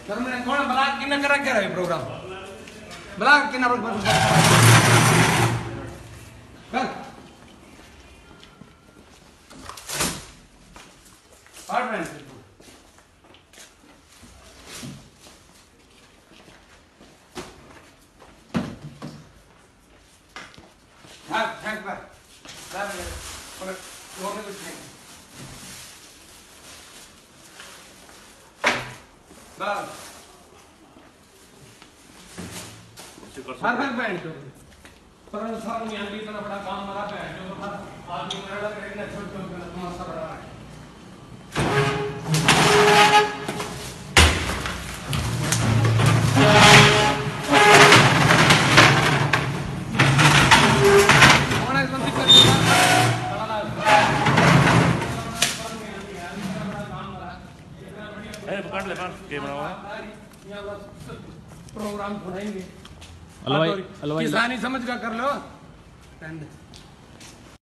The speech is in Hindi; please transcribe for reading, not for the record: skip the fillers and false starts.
सर मैंने कौन ब्लॉग किन्ना करा क्या रहे प्रोग्राम ब्लॉग किन्ना कर पार्ट हाँ थैंक बार और वो में कुछ नहीं बस हर बैंड पर सारा यहाँ भी इतना बड़ा काम हमारा बैंड जो था आदमी मेरा करेंगे छोटे तुम्हारा बड़ा है पकड़ ले बार कैमरा हुआ प्रोग्राम बनाएंगे अलवाई किसानी समझ का कर लो